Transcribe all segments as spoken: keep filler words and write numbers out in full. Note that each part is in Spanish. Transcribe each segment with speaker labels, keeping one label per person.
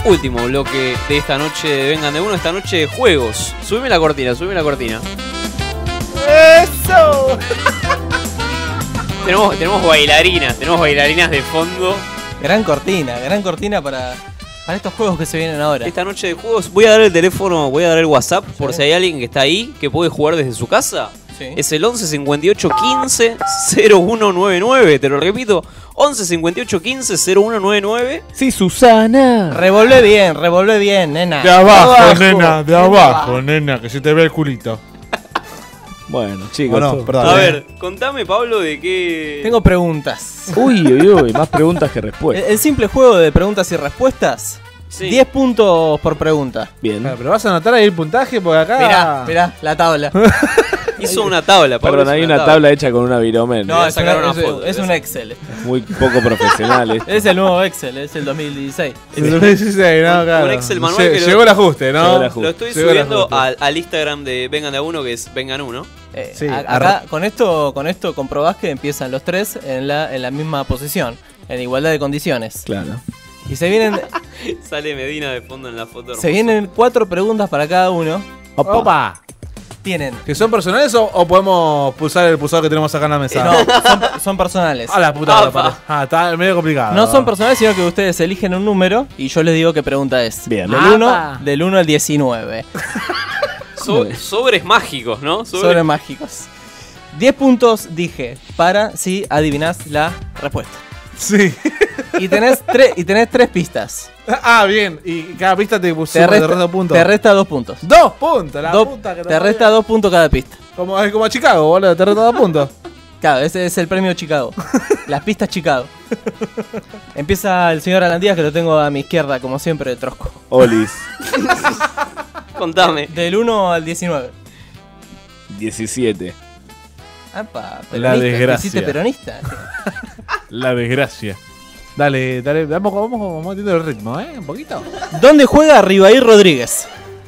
Speaker 1: último bloque de esta noche de Vengan de Uno, esta noche de juegos. Subime la cortina, subime la cortina.
Speaker 2: ¡Eso!
Speaker 1: tenemos, tenemos bailarinas, tenemos bailarinas de fondo.
Speaker 2: Gran cortina, gran cortina para, para estos juegos que se vienen ahora.
Speaker 1: Esta noche de juegos, voy a dar el teléfono, voy a dar el WhatsApp por
Speaker 2: Sí.
Speaker 1: si hay alguien que está ahí que puede jugar desde su casa.
Speaker 2: Sí.
Speaker 1: Es el once cincuenta y ocho quince cero uno noventa y nueve, te lo repito, once cincuenta y ocho quince cero uno noventa y nueve.
Speaker 3: Sí, Susana.
Speaker 2: Revolvé bien, revolvé bien, nena.
Speaker 4: De abajo,
Speaker 2: De abajo,
Speaker 4: nena, de abajo, nena, que se te ve el culito.
Speaker 3: Bueno, chicos.
Speaker 4: Oh, no,
Speaker 3: todo-
Speaker 4: perdón.
Speaker 1: A
Speaker 4: Dale.
Speaker 1: ver, contame, Pablo, de qué...
Speaker 2: Tengo preguntas.
Speaker 3: Uy, uy, uy, más preguntas que
Speaker 2: El,
Speaker 3: respuestas.
Speaker 2: el simple juego de preguntas y respuestas,
Speaker 1: Sí.
Speaker 2: diez puntos por pregunta.
Speaker 3: Bien.
Speaker 4: Claro, pero vas a anotar ahí el puntaje porque acá.
Speaker 2: Mirá, mirá, la tabla.
Speaker 1: Hizo una tabla, Pablo.
Speaker 3: Perdón,
Speaker 1: hizo
Speaker 3: hay una tabla hecha con una virome.
Speaker 2: No, es,
Speaker 1: sacar
Speaker 2: una-
Speaker 1: una
Speaker 2: es-
Speaker 1: foto,
Speaker 2: es
Speaker 1: le
Speaker 2: un
Speaker 1: voy a
Speaker 2: Excel.
Speaker 3: Muy poco profesional esto.
Speaker 2: Es el nuevo Excel, es el dos mil dieciséis.
Speaker 4: Sí, sí, sí, no, claro.
Speaker 1: un Excel manual
Speaker 4: Lle-
Speaker 1: que lo-
Speaker 4: Llegó el ajuste, ¿no?
Speaker 3: Llegó el ajuste.
Speaker 1: Lo estoy
Speaker 4: Llegó el
Speaker 1: subiendo
Speaker 4: ajuste.
Speaker 1: al, al Instagram de Vengan de a Uno, que es Vengan Uno.
Speaker 2: Eh,
Speaker 4: Sí,
Speaker 2: a- acá con esto, con esto comprobás que empiezan los tres en la, en la misma posición, en igualdad de condiciones.
Speaker 3: Claro.
Speaker 2: Y se vienen,
Speaker 1: Sale Medina de fondo en la foto.
Speaker 2: se
Speaker 1: hermosa.
Speaker 2: vienen cuatro preguntas para cada uno.
Speaker 3: Opa.
Speaker 4: Opa.
Speaker 2: Tienen.
Speaker 4: ¿Que son personales o, o podemos pulsar el pulsador que tenemos acá en la
Speaker 2: eh,
Speaker 4: mesa?
Speaker 2: no, son, son personales.
Speaker 4: A la puta.
Speaker 1: Apa.
Speaker 4: madre. Ah, está medio complicado.
Speaker 2: No son personales, sino que ustedes eligen un número y yo les digo qué pregunta es.
Speaker 3: Bien.
Speaker 2: Del
Speaker 4: Apa.
Speaker 2: uno, del uno al diecinueve.
Speaker 1: So- sobres mágicos, ¿no? Sobres-
Speaker 2: Sobre mágicos. diez puntos dije para si adivinás la respuesta.
Speaker 4: Sí.
Speaker 2: Y tenés, tre- y tenés tres pistas.
Speaker 4: Ah, bien. Y cada pista te puso
Speaker 2: Te
Speaker 4: de
Speaker 2: resta,
Speaker 4: dos puntos.
Speaker 2: te resta dos puntos.
Speaker 4: Dos puntos, la
Speaker 2: Do-
Speaker 4: puta que
Speaker 2: te resta dos puntos cada pista.
Speaker 4: Como, es como a Chicago, boludo, te resta dos puntos.
Speaker 2: Claro, ese es el premio Chicago. Las pistas Chicago. Empieza el señor Alandías, que lo tengo a mi izquierda, como siempre, de Trosco.
Speaker 3: Olis.
Speaker 1: Contame.
Speaker 2: Del uno al diecinueve.
Speaker 3: diecisiete.
Speaker 2: Apa,
Speaker 4: La
Speaker 2: peronista. ¿Te
Speaker 4: desgracia.
Speaker 2: hiciste peronista?
Speaker 4: La desgracia. Dale, dale, vamos, vamos, vamos metiendo el ritmo, ¿eh? Un poquito.
Speaker 2: ¿Dónde juega Ribaí Rodríguez?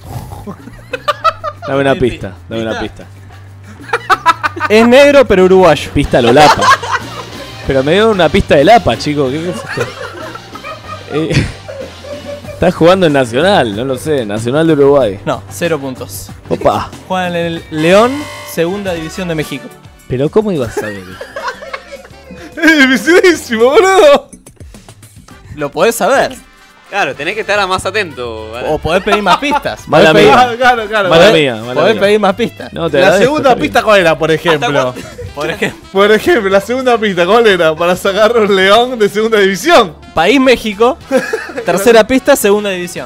Speaker 3: Dame una pista, dame una pista.
Speaker 2: Es negro, pero uruguayo.
Speaker 3: Pista Lolapa. Pero me dio una pista de Lapa, chico. ¿Qué es esto? Eh, Estás jugando en Nacional, no lo sé. Nacional de Uruguay.
Speaker 2: No, cero puntos.
Speaker 3: Opa.
Speaker 2: Juega en el León, segunda división de México.
Speaker 3: Pero ¿cómo ibas a ver?
Speaker 4: Es dificilísimo, boludo.
Speaker 2: Lo podés saber.
Speaker 1: Claro, tenés que estar a más atento. ¿vale?
Speaker 2: O podés pedir más pistas.
Speaker 3: Mala
Speaker 2: Podés
Speaker 3: mía.
Speaker 4: Claro, claro, claro.
Speaker 3: Mala
Speaker 2: Podés-
Speaker 3: mía, mala
Speaker 2: podés
Speaker 3: mía.
Speaker 2: pedir más pistas.
Speaker 3: No, te
Speaker 4: La
Speaker 3: agradezco,
Speaker 4: segunda
Speaker 3: está bien.
Speaker 4: pista, ¿cuál era, por ejemplo?
Speaker 2: Por ejemplo,
Speaker 4: Por ejemplo, la segunda pista, ¿cuál era? Para sacar un León de segunda división.
Speaker 2: País México, tercera pista, segunda división.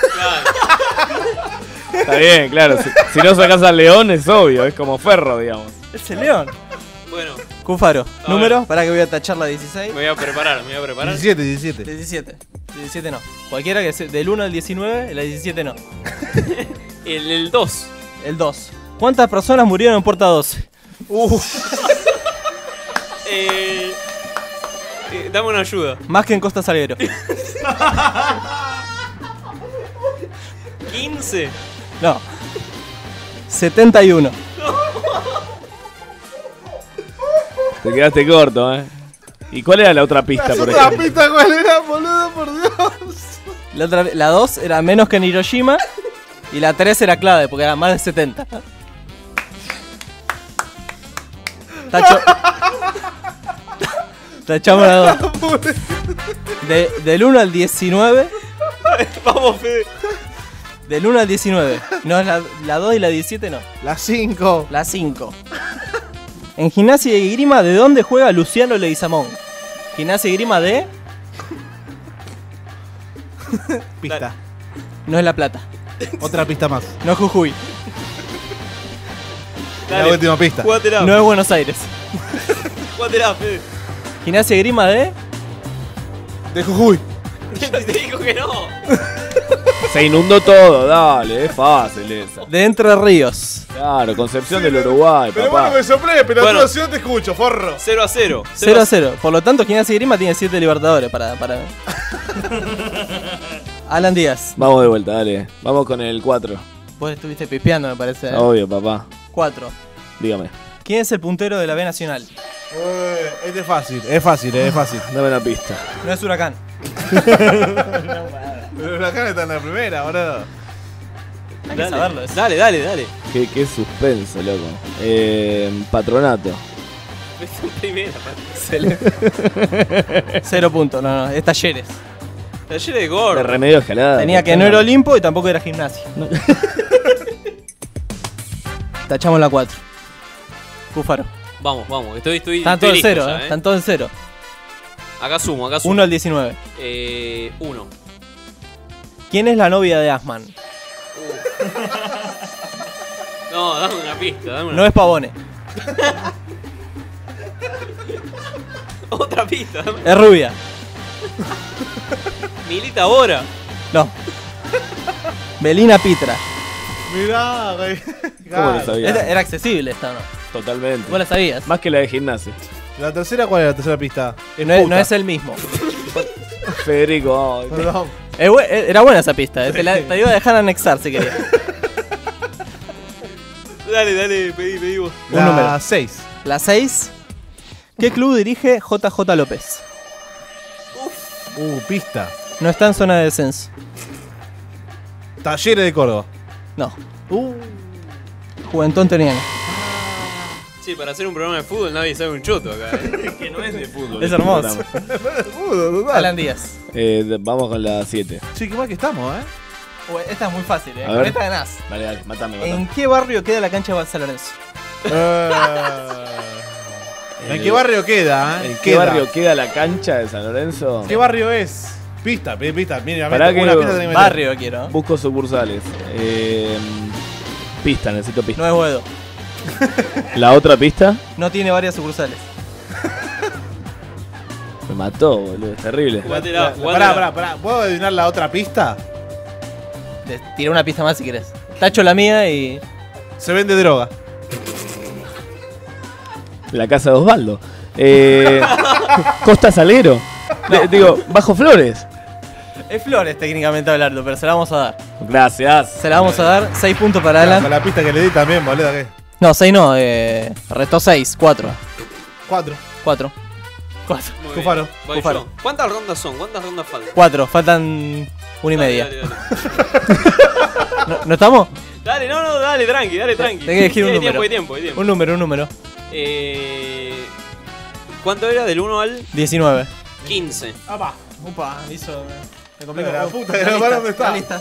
Speaker 3: Está bien, claro. Si, si no sacás al León es obvio, es como Ferro, digamos.
Speaker 2: Es el León.
Speaker 1: Bueno,
Speaker 2: Cufaro,
Speaker 1: A
Speaker 2: número,
Speaker 1: ver.
Speaker 2: para que voy a tachar la dieciséis.
Speaker 1: me voy a preparar, me voy a preparar.
Speaker 4: diecisiete, diecisiete.
Speaker 2: diecisiete. diecisiete no. Cualquiera que sea del uno al diecinueve, la diecisiete no.
Speaker 1: El, el dos.
Speaker 2: El dos. ¿Cuántas personas murieron en Puerta doce?
Speaker 1: Eh, eh, dame una ayuda.
Speaker 2: Más que en Costa Salguero.
Speaker 1: quince.
Speaker 2: No. setenta y uno.
Speaker 3: Te quedaste corto, ¿eh? ¿Y cuál era la otra pista, por
Speaker 4: ¿La
Speaker 3: ejemplo?
Speaker 4: pista cuál era, boludo? Por Dios.
Speaker 2: La, otra, la dos era menos que en Hiroshima. Y la tres era clave, porque era más de setenta. Tacho. Tachamos la dos. De- del uno al diecinueve.
Speaker 1: Vamos, Fede.
Speaker 2: Del uno al diecinueve. No, la, la dos y la diecisiete no.
Speaker 4: La cinco.
Speaker 2: La cinco. En Gimnasia y Grima, ¿de dónde juega Luciano Leguizamón? Gimnasia y Grima de...
Speaker 4: Pista.
Speaker 2: No es La Plata.
Speaker 4: Otra pista más.
Speaker 2: No es Jujuy.
Speaker 4: La última pista.
Speaker 1: Jugátela.
Speaker 2: No es Buenos Aires.
Speaker 1: Jugátela, Fede.
Speaker 2: Gimnasia y Grima de...
Speaker 4: De Jujuy.
Speaker 1: Te dijo que no.
Speaker 3: Se inundó todo, dale, es fácil esa.
Speaker 2: De Entre Ríos.
Speaker 3: Claro, Concepción del Uruguay,
Speaker 4: Pero
Speaker 3: papá.
Speaker 4: bueno, me soplé, pero
Speaker 1: Bueno.
Speaker 4: si no te escucho, forro.
Speaker 1: cero a cero.
Speaker 2: cero a cero. Por lo tanto, Gimnasia y Grima tiene siete Libertadores para... para... Alan Díaz.
Speaker 3: Vamos de vuelta, dale. Vamos con el cuatro.
Speaker 2: Vos estuviste pispeando, me parece. ¿eh?
Speaker 3: Obvio, papá.
Speaker 2: cuatro.
Speaker 3: Dígame.
Speaker 2: ¿Quién es el puntero de la B Nacional?
Speaker 4: Eh, este es fácil, es fácil, es fácil.
Speaker 3: Dame una pista.
Speaker 2: No es Huracán.
Speaker 4: Pero la cara está en la primera, boludo.
Speaker 2: Hay que
Speaker 1: Dale,
Speaker 2: saberlo eso.
Speaker 1: dale, dale, dale.
Speaker 3: Qué, qué suspenso, loco. Eh, patronato.
Speaker 1: Es tu primera, man.
Speaker 2: Excelente. Cero puntos, no, no, es talleres.
Speaker 1: Talleres de gordo.
Speaker 3: De remedio escalada.
Speaker 2: Tenía que no era Olimpo y tampoco era gimnasia. Tachamos la cuatro. Cúfaro.
Speaker 1: Vamos, vamos. Estoy, estoy,
Speaker 2: Están
Speaker 1: estoy
Speaker 2: todos en
Speaker 1: listo
Speaker 2: cero,
Speaker 1: ya,
Speaker 2: eh.
Speaker 1: eh.
Speaker 2: Están todos en cero.
Speaker 1: Acá sumo, acá sumo.
Speaker 2: uno al diecinueve.
Speaker 1: Eh, uno.
Speaker 2: ¿Quién es la novia de Asman?
Speaker 1: No, dame una pista, dame una
Speaker 2: No es Pavone.
Speaker 1: Otra pista, dame.
Speaker 2: Es rubia.
Speaker 1: Milita ahora.
Speaker 2: No. Belina Pitra.
Speaker 4: Mirá, güey.
Speaker 3: ¿Cómo lo sabía?
Speaker 2: Era, era accesible esta, ¿no?
Speaker 3: Totalmente.
Speaker 2: Vos la sabías.
Speaker 3: Más que la de gimnasia.
Speaker 4: ¿La tercera cuál es la tercera pista?
Speaker 2: No es, no
Speaker 4: puta.
Speaker 2: es el mismo.
Speaker 3: Federico. ay,
Speaker 4: Perdón.
Speaker 2: Es bu- era buena esa pista. eh. Te, la, te iba a dejar anexar si querías.
Speaker 1: Dale, dale, pedí, pedí vos.
Speaker 2: Un
Speaker 4: La
Speaker 2: número.
Speaker 4: seis.
Speaker 2: La seis. ¿Qué club dirige J J López?
Speaker 4: Uh, pista.
Speaker 2: No está en zona de descenso.
Speaker 4: Talleres de Córdoba.
Speaker 2: No.
Speaker 4: Uh.
Speaker 2: Juventud Antoniana.
Speaker 1: Sí, para hacer un programa de fútbol nadie sabe un choto acá. eh.
Speaker 3: Que no es de fútbol.
Speaker 2: Es
Speaker 3: este
Speaker 2: hermoso.
Speaker 3: programa.
Speaker 4: Uh, total.
Speaker 2: Alan Díaz.
Speaker 3: Eh, de- vamos con la siete.
Speaker 4: Sí, qué mal que estamos, eh.
Speaker 2: Ué, esta es muy fácil, eh.
Speaker 3: A
Speaker 2: Con
Speaker 3: ver.
Speaker 2: esta ganás.
Speaker 3: Dale, dale, matame, matame.
Speaker 2: ¿En qué barrio queda la cancha de San Lorenzo?
Speaker 4: Eh, ¿En qué barrio queda, eh?
Speaker 3: ¿En qué
Speaker 4: Queda.
Speaker 3: barrio queda la cancha de San Lorenzo?
Speaker 4: ¿Qué barrio es? Pista, pista, pista. Mira,
Speaker 3: Pará
Speaker 4: una
Speaker 3: que-
Speaker 4: pista tenés que meter.
Speaker 2: Barrio quiero.
Speaker 3: Busco sucursales. Eh, pista, necesito pista.
Speaker 2: No es Boedo.
Speaker 3: La otra pista
Speaker 2: No tiene varias sucursales.
Speaker 3: me mató, boludo. Es terrible.
Speaker 1: Jugátela,
Speaker 4: La- la-
Speaker 1: jugátela.
Speaker 4: Pará, pará, pará. ¿Puedo adivinar la otra pista?
Speaker 2: Te- Tiré una pista más si querés. Tacho la mía y.
Speaker 4: Se vende droga.
Speaker 3: La casa de Osvaldo. Eh, Costa Salero. De- digo, Bajo Flores.
Speaker 2: Es Flores técnicamente hablando, pero se la vamos a dar.
Speaker 3: Gracias.
Speaker 2: Se la vamos a dar. seis puntos para
Speaker 4: Con
Speaker 2: Alan.
Speaker 4: la pista que le di también, boludo. ¿Qué?
Speaker 2: No, seis no. Eh, restó seis. cuatro.
Speaker 4: Cuatro.
Speaker 2: cuatro. cuatro.
Speaker 1: Muy bien.
Speaker 4: Cufaro.
Speaker 1: Voy
Speaker 2: Cufaro.
Speaker 1: yo. ¿Cuántas rondas son? ¿Cuántas rondas faltan?
Speaker 2: cuatro. Faltan una y
Speaker 1: Dale,
Speaker 2: media.
Speaker 1: Dale, dale.
Speaker 2: ¿No, ¿no estamos?
Speaker 1: Dale, no, no, dale, tranqui, dale, tranqui.
Speaker 2: Tenés que elegir un
Speaker 1: Hay
Speaker 2: número.
Speaker 1: tiempo, hay tiempo, hay tiempo.
Speaker 2: Un número, un número.
Speaker 1: Eh, ¿Cuánto era? ¿Del uno al
Speaker 2: diecinueve.
Speaker 1: quince?
Speaker 4: Apa.
Speaker 2: Upa, hizo. Me
Speaker 4: complicó. La puta que lo paró, ¿dónde está?
Speaker 2: lista.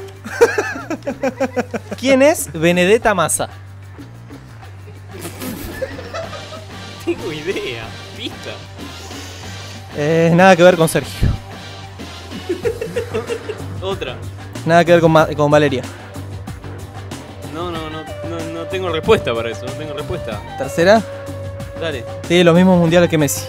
Speaker 2: ¿Quién es Benedetta Massa?
Speaker 1: Tengo idea. Pista.
Speaker 2: Eh, nada que ver con Sergio.
Speaker 1: Otra.
Speaker 2: Nada que ver con, Ma- con Valeria.
Speaker 1: No, no, no, no, no tengo respuesta para eso, no tengo respuesta.
Speaker 2: Tercera.
Speaker 1: Dale.
Speaker 2: Tiene los mismos mundiales que Messi.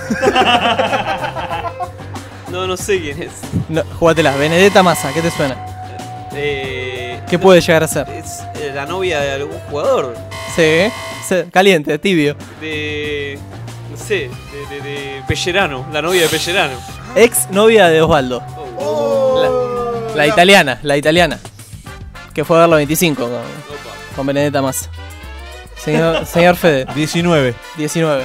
Speaker 1: No, no sé quién es.
Speaker 2: No, jugátela. Benedetta Massa, ¿qué te suena?
Speaker 1: Eh,
Speaker 2: ¿Qué puede llegar a ser?
Speaker 1: Es eh, la novia de algún jugador.
Speaker 2: Sí. Se- Caliente, tibio.
Speaker 1: De. No sé, de, de, de Pellerano, la novia de Pellerano.
Speaker 2: Ex novia de Osvaldo.
Speaker 1: Oh.
Speaker 2: La, la italiana, la italiana. Que fue a ver los veinticinco con,
Speaker 1: Opa.
Speaker 2: con Benedetta Massa. Señor, señor Fede,
Speaker 4: diecinueve.
Speaker 2: diecinueve.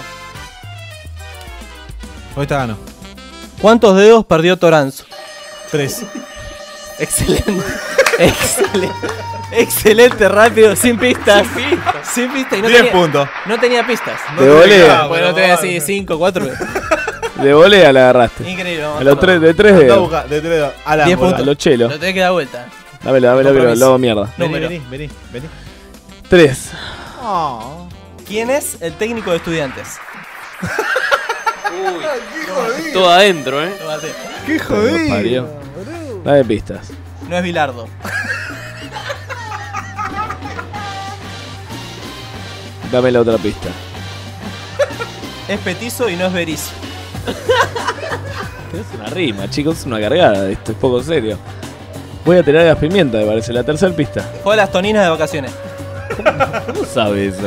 Speaker 4: Hoy está gano.
Speaker 2: ¿Cuántos dedos perdió Toranzo?
Speaker 4: Tres.
Speaker 2: Excelente. Excelente. Excelente, rápido, sin pistas. Sin pistas. Y no
Speaker 4: Diez
Speaker 2: tenía,
Speaker 4: puntos.
Speaker 2: no tenía pistas.
Speaker 3: De volea.
Speaker 4: Ah,
Speaker 2: Bueno, no
Speaker 4: bueno,
Speaker 2: tenía
Speaker 4: vale.
Speaker 2: así cinco, cuatro.
Speaker 3: De volea la agarraste.
Speaker 2: Increíble. vamos
Speaker 3: A los
Speaker 2: a
Speaker 3: tres,
Speaker 2: hacerlo.
Speaker 3: de tres
Speaker 4: Anda a
Speaker 3: dedos.
Speaker 4: buscar, de tres a la
Speaker 2: Diez
Speaker 4: bola.
Speaker 3: A los chelos.
Speaker 2: Lo tenés que dar vuelta.
Speaker 3: Dámelo, dámelo, que lo,
Speaker 2: Compromiso.
Speaker 3: lo hago mierda.
Speaker 4: Vení,
Speaker 2: Número.
Speaker 4: vení, vení, vení.
Speaker 3: Tres.
Speaker 4: Oh.
Speaker 2: ¿Quién es el técnico de Estudiantes?
Speaker 1: Uy, todo adentro, eh.
Speaker 2: Tómate.
Speaker 4: ¡Qué
Speaker 3: Nos
Speaker 4: jodido!
Speaker 3: parió. Dame pistas.
Speaker 2: No es Bilardo.
Speaker 3: Dame la otra pista.
Speaker 2: Es petizo y no es Berizzo.
Speaker 3: Pero es una rima, chicos, es una cargada. Esto es poco serio. Voy a tirar las pimientas, me parece. La tercera pista.
Speaker 2: Fue a las toninas de vacaciones.
Speaker 3: ¿Cómo sabe eso?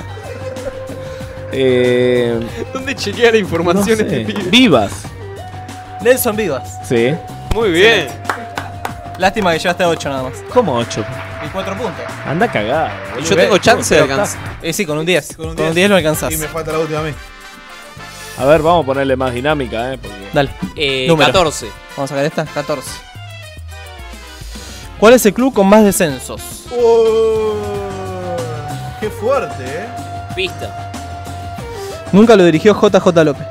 Speaker 3: Eh,
Speaker 1: ¿Dónde chequea la
Speaker 3: no
Speaker 1: información
Speaker 3: sé.
Speaker 1: este pibe?
Speaker 3: Vivas.
Speaker 2: Nelson Vivas.
Speaker 3: Sí.
Speaker 1: Muy bien.
Speaker 2: Lástima que llevaste a ocho nada más.
Speaker 3: ¿Cómo ocho?
Speaker 2: Y cuatro puntos.
Speaker 3: Anda a cagar.
Speaker 1: Y
Speaker 3: boludo.
Speaker 1: yo tengo chance de
Speaker 3: Pero está-
Speaker 1: alcanzar.
Speaker 2: Eh, sí, con un diez.
Speaker 4: Con un
Speaker 2: Con un
Speaker 4: diez.
Speaker 2: diez lo alcanzás.
Speaker 4: Y me falta la última a mí.
Speaker 3: A ver, vamos a ponerle más dinámica, ¿eh? Porque...
Speaker 2: Dale.
Speaker 1: Eh,
Speaker 2: Número.
Speaker 1: catorce.
Speaker 2: Vamos a sacar esta. catorce. ¿Cuál es el club con más descensos?
Speaker 4: Oh, qué fuerte, eh.
Speaker 1: Pista.
Speaker 2: Nunca lo dirigió J J López.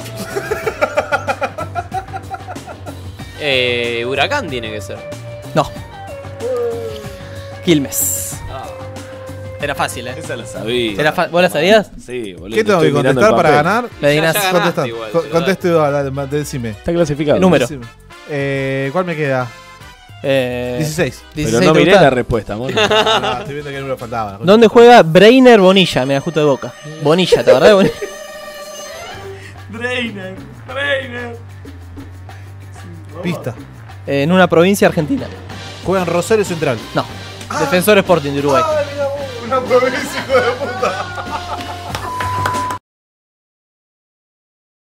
Speaker 1: Eh, Huracán tiene que ser.
Speaker 2: No. Quilmes.
Speaker 1: Ah.
Speaker 2: Era fácil, ¿eh?
Speaker 3: Esa la sabía.
Speaker 2: Era fa- ¿Vos la sabías?
Speaker 3: Sí, boludo.
Speaker 4: ¿Qué tengo
Speaker 3: estoy
Speaker 4: que
Speaker 3: mirando
Speaker 4: contestar
Speaker 3: el
Speaker 4: para
Speaker 3: papel.
Speaker 4: ganar?
Speaker 2: La adivinás.
Speaker 1: Ya, ya ganaste
Speaker 4: Contesta.
Speaker 1: igual,
Speaker 4: Co-
Speaker 1: pero
Speaker 4: Contesto igual, dale, decime.
Speaker 3: Está clasificado.
Speaker 2: Número.
Speaker 4: Decime. Eh, ¿Cuál me queda?
Speaker 2: Eh,
Speaker 4: dieciséis.
Speaker 3: Pero
Speaker 2: dieciséis,
Speaker 3: no
Speaker 2: ¿te
Speaker 3: miré
Speaker 2: gusta?
Speaker 3: la respuesta, mono.
Speaker 4: No, estoy viendo que número faltaba.
Speaker 2: ¿Dónde juega Breiner Bonilla? Mira, justo de Boca. Bonilla, ¿te acordás de Bonilla?
Speaker 3: Breiner, Breiner.
Speaker 4: Pista.
Speaker 2: Eh, en una provincia argentina.
Speaker 4: Juega en Rosario Central.
Speaker 2: No. Defensor Sporting de Uruguay.
Speaker 4: Una provincia, hijo de puta.